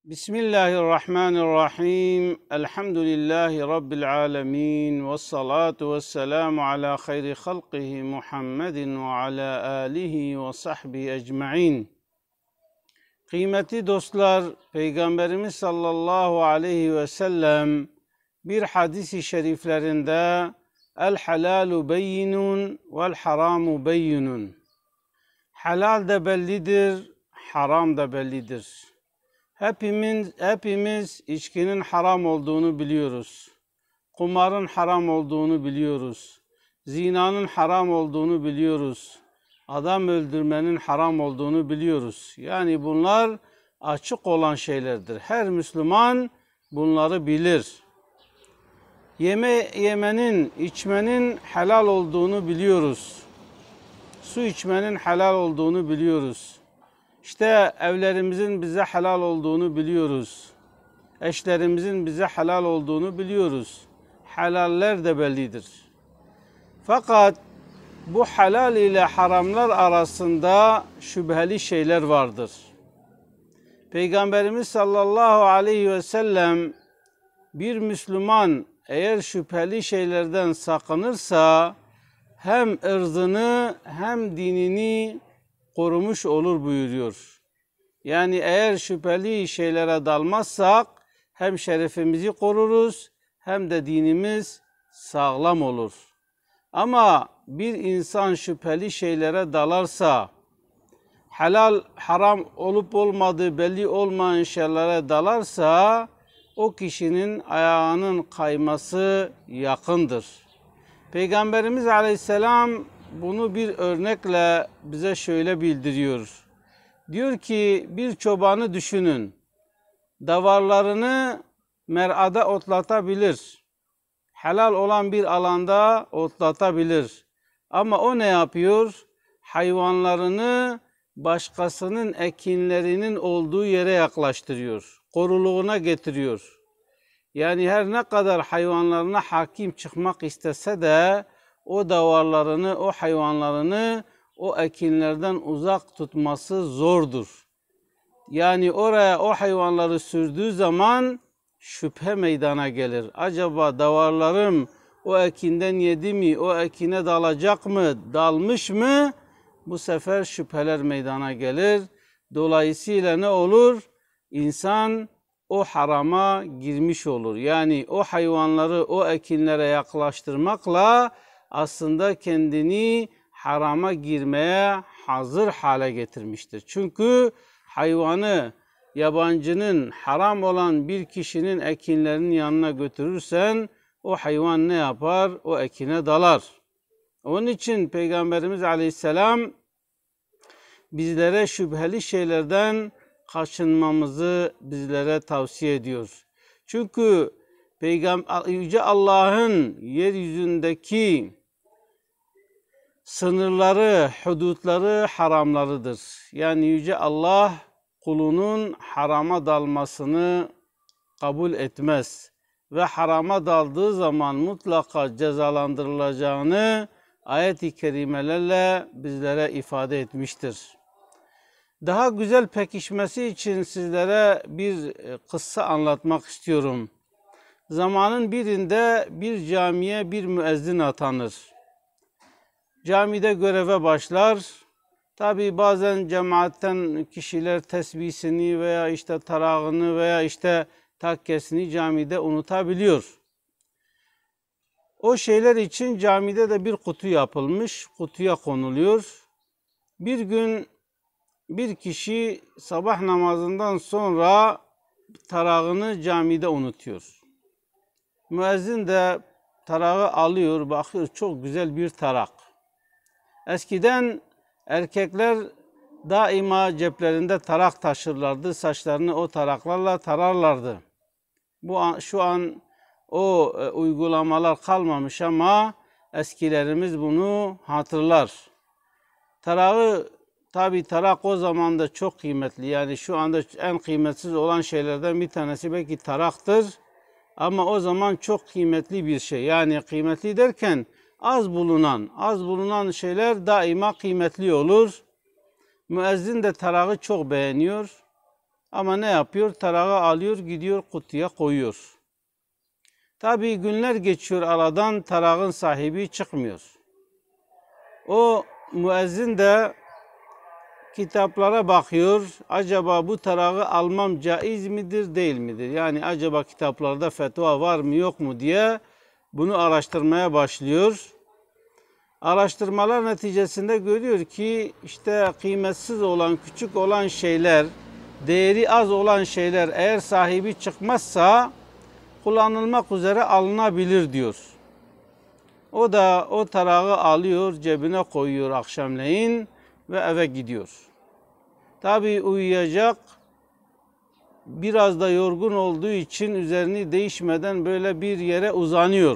Bismillahirrahmanirrahim. Elhamdülillahi Rabbil alemin. Ve salatu ve selamu ala hayri halqihi Muhammedin ve ala alihi ve sahbihi ecma'in. Kıymetli dostlar, Peygamberimiz sallallahu aleyhi ve sellem bir hadis-i şeriflerinde el halalu beyinun vel haramu beyinun. Helal de bellidir, haram da bellidir. Hepimiz içkinin haram olduğunu biliyoruz. Kumarın haram olduğunu biliyoruz. Zinanın haram olduğunu biliyoruz. Adam öldürmenin haram olduğunu biliyoruz. Yani bunlar açık olan şeylerdir. Her Müslüman bunları bilir. Yemenin, içmenin helal olduğunu biliyoruz. Su içmenin helal olduğunu biliyoruz. İşte evlerimizin bize helal olduğunu biliyoruz. Eşlerimizin bize helal olduğunu biliyoruz. Helaller de bellidir. Fakat bu helal ile haramlar arasında şüpheli şeyler vardır. Peygamberimiz sallallahu aleyhi ve sellem bir Müslüman eğer şüpheli şeylerden sakınırsa hem ırzını hem dinini korumuş olur buyuruyor. Yani eğer şüpheli şeylere dalmazsak hem şerefimizi koruruz hem de dinimiz sağlam olur. Ama bir insan şüpheli şeylere dalarsa, helal haram olup olmadığı belli olmayan şeylere dalarsa o kişinin ayağının kayması yakındır. Peygamberimiz aleyhisselam bunu bir örnekle bize şöyle bildiriyor. Diyor ki bir çobanı düşünün. Davarlarını merada otlatabilir. Helal olan bir alanda otlatabilir. Ama o ne yapıyor? Hayvanlarını başkasının ekinlerinin olduğu yere yaklaştırıyor. Koruluğuna getiriyor. Yani her ne kadar hayvanlarına hakim çıkmak istese de o davarlarını, o hayvanlarını o ekinlerden uzak tutması zordur. Yani oraya o hayvanları sürdüğü zaman şüphe meydana gelir. Acaba davarlarım o ekinden yedi mi, o ekine dalacak mı, dalmış mı? Bu sefer şüpheler meydana gelir. Dolayısıyla ne olur? İnsan o harama girmiş olur. Yani o hayvanları o ekinlere yaklaştırmakla aslında kendini harama girmeye hazır hale getirmiştir. Çünkü hayvanı yabancının haram olan bir kişinin ekinlerinin yanına götürürsen o hayvan ne yapar? O ekine dalar. Onun için Peygamberimiz Aleyhisselam bizlere şüpheli şeylerden kaçınmamızı bizlere tavsiye ediyor. Çünkü Yüce Allah'ın yeryüzündeki sınırları, hudutları haramlarıdır. Yani Yüce Allah kulunun harama dalmasını kabul etmez. Ve harama daldığı zaman mutlaka cezalandırılacağını ayet-i kerimelerle bizlere ifade etmiştir. Daha güzel pekişmesi için sizlere bir kıssa anlatmak istiyorum. Zamanın birinde bir camiye bir müezzin atanır. Camide göreve başlar. Tabi bazen cemaatten kişiler tesbihini veya işte tarağını veya işte takkesini camide unutabiliyor. O şeyler için camide de bir kutu yapılmış, kutuya konuluyor. Bir gün bir kişi sabah namazından sonra tarağını camide unutuyor. Müezzin de tarağı alıyor, bakıyor çok güzel bir tarak. Eskiden erkekler daima ceplerinde tarak taşırlardı, saçlarını o taraklarla tararlardı. Şu an o uygulamalar kalmamış ama eskilerimiz bunu hatırlar. Tarağı, tabi tarak o zaman da çok kıymetli. Yani şu anda en kıymetsiz olan şeylerden bir tanesi belki taraktır. Ama o zaman çok kıymetli bir şey. Yani kıymetli derken az bulunan şeyler daima kıymetli olur. Müezzin de tarağı çok beğeniyor. Ama ne yapıyor? Tarağı alıyor, gidiyor kutuya koyuyor. Tabii günler geçiyor aradan, tarağın sahibi çıkmıyor. O müezzin de kitaplara bakıyor. Acaba bu tarağı almam caiz midir, değil midir? Yani acaba kitaplarda fetva var mı, yok mu diye bunu araştırmaya başlıyor. Araştırmalar neticesinde görüyor ki işte kıymetsiz olan, küçük olan şeyler, değeri az olan şeyler eğer sahibi çıkmazsa kullanılmak üzere alınabilir diyor. O da o tarağı alıyor, cebine koyuyor akşamleyin ve eve gidiyor. Tabii uyuyacak, biraz da yorgun olduğu için üzerini değişmeden böyle bir yere uzanıyor.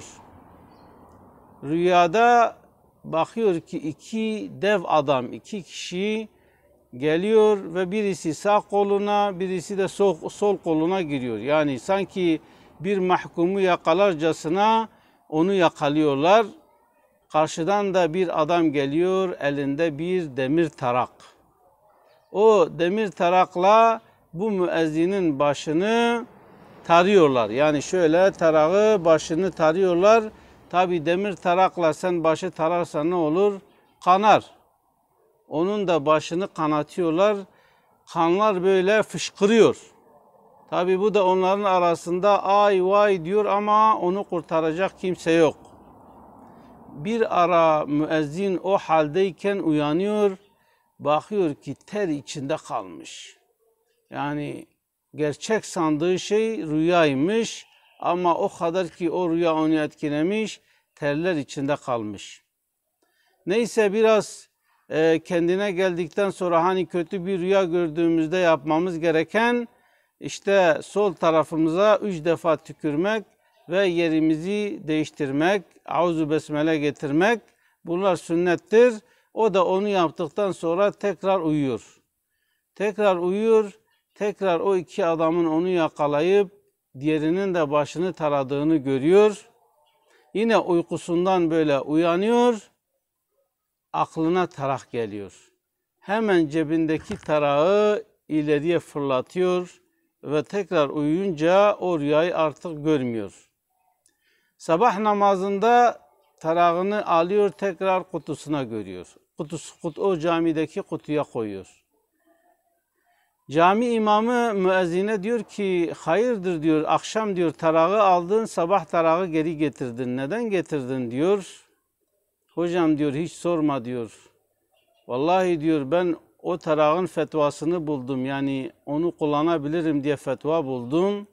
Rüyada bakıyor ki iki dev adam, iki kişi geliyor ve birisi sağ koluna, birisi de sol koluna giriyor. Yani sanki bir mahkumu yakalarcasına onu yakalıyorlar. Karşıdan da bir adam geliyor, elinde bir demir tarak. O demir tarakla bu müezzinin başını tarıyorlar. Yani şöyle tarağı başını tarıyorlar. Tabi demir tarakla sen başı tararsan ne olur? Kanar. Onun da başını kanatıyorlar. Kanlar böyle fışkırıyor. Tabi bu da onların arasında ay vay diyor ama onu kurtaracak kimse yok. Bir ara müezzin o haldeyken uyanıyor. Bakıyor ki ter içinde kalmış. Yani gerçek sandığı şey rüyaymış ama o kadar ki o rüya onu etkilemiş, terler içinde kalmış. Neyse biraz kendine geldikten sonra hani kötü bir rüya gördüğümüzde yapmamız gereken işte sol tarafımıza 3 defa tükürmek ve yerimizi değiştirmek, auzu besmele getirmek, bunlar sünnettir. O da onu yaptıktan sonra tekrar uyuyor. Tekrar uyuyor, tekrar o iki adamın onu yakalayıp diğerinin de başını taradığını görüyor. Yine uykusundan böyle uyanıyor, aklına tarak geliyor. Hemen cebindeki tarağı ileriye fırlatıyor ve tekrar uyuyunca o rüyayı artık görmüyor. Sabah namazında tarağını alıyor, tekrar kutusuna görüyor. O camideki kutuya koyuyor. Cami imamı müezzine diyor ki hayırdır diyor, akşam diyor tarağı aldın, sabah tarağı geri getirdin. Neden getirdin diyor. Hocam diyor hiç sorma diyor. Vallahi diyor ben o tarağın fetvasını buldum. Yani onu kullanabilirim diye fetva buldum.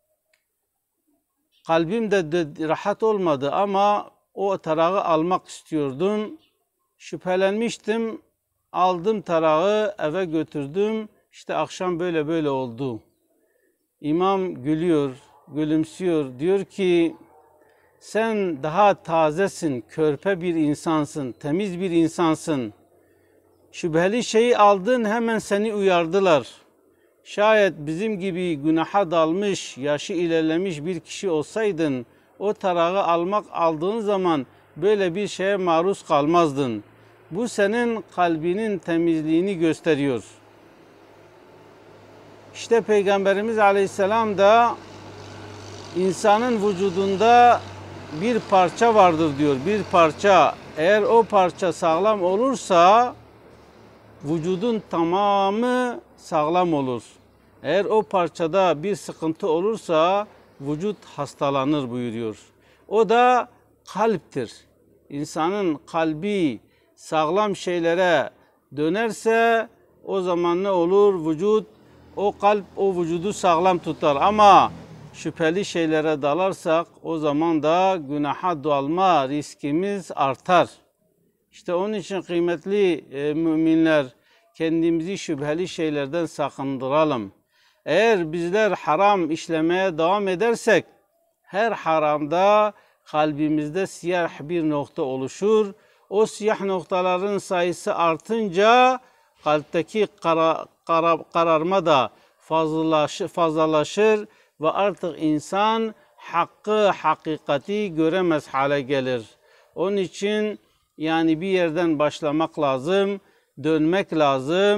Kalbim de rahat olmadı ama o tarağı almak istiyordum. Şüphelenmiştim. Aldım tarağı eve götürdüm. İşte akşam böyle oldu. İmam gülüyor, gülümsüyor. Diyor ki sen daha tazesin, körpe bir insansın, temiz bir insansın. Şüpheli şeyi aldın hemen seni uyardılar. Şayet bizim gibi günaha dalmış, yaşı ilerlemiş bir kişi olsaydın, o tarağı aldığın zaman böyle bir şeye maruz kalmazdın. Bu senin kalbinin temizliğini gösteriyor. İşte Peygamberimiz Aleyhisselam da insanın vücudunda bir parça vardır diyor. Bir parça. Eğer o parça sağlam olursa vücudun tamamı sağlam olur. Eğer o parçada bir sıkıntı olursa vücut hastalanır buyuruyor. O da kalptir. İnsanın kalbi sağlam şeylere dönerse o zaman ne olur? Vücut, o kalp o vücudu sağlam tutar. Ama şüpheli şeylere dalarsak o zaman da günaha dalma riskimiz artar. İşte onun için kıymetli müminler kendimizi şüpheli şeylerden sakındıralım. Eğer bizler haram işlemeye devam edersek her haramda kalbimizde siyah bir nokta oluşur. O siyah noktaların sayısı artınca kalpteki kararma da fazlalaşır ve artık insan hakkı, hakikati göremez hale gelir. Onun için yani bir yerden başlamak lazım, dönmek lazım.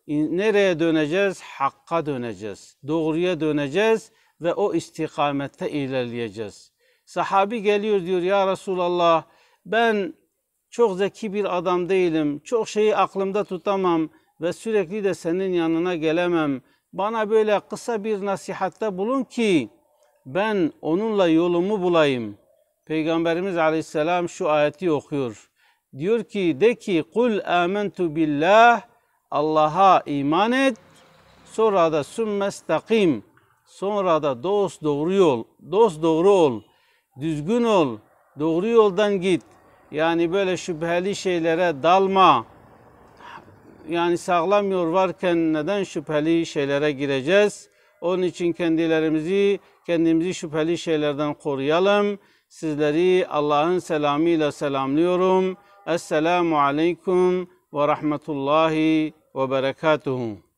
Nereye döneceğiz? Hakka döneceğiz. Doğruya döneceğiz ve o istikamette ilerleyeceğiz. Sahabi geliyor diyor ya Resulallah ben çok zeki bir adam değilim. Çok şeyi aklımda tutamam ve sürekli de senin yanına gelemem. Bana böyle kısa bir nasihatte bulun ki ben onunla yolumu bulayım. Peygamberimiz Aleyhisselam şu ayeti okuyor. Diyor ki de ki kul amentu billah Allah'a iman et. Sonra da sümmestakim. Sonra da dost doğru ol. Düzgün ol. Doğru yoldan git. Yani böyle şüpheli şeylere dalma. Yani sağlam yol varken neden şüpheli şeylere gireceğiz? Onun için kendimizi şüpheli şeylerden koruyalım. Sizleri Allah'ın selamıyla selamlıyorum. Esselamu aleyküm ve rahmetullahi ve berekatuhu.